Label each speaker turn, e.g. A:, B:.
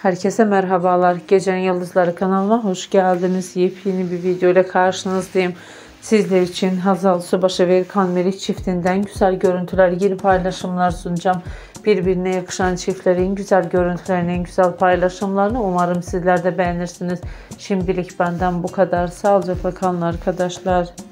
A: Herkese merhabalar. Gecenin Yıldızları kanalına hoş geldiniz. Yepyeni bir video ile karşınızdayım. Sizler için Hazal Subaşı ve Erkan Meriç çiftinden güzel görüntüler, yeni paylaşımlar sunacağım. Birbirine yakışan çiftlerin güzel görüntülerinin güzel paylaşımlarını umarım sizler de beğenirsiniz. Şimdilik benden bu kadar. Sağlıcakla kalın arkadaşlar.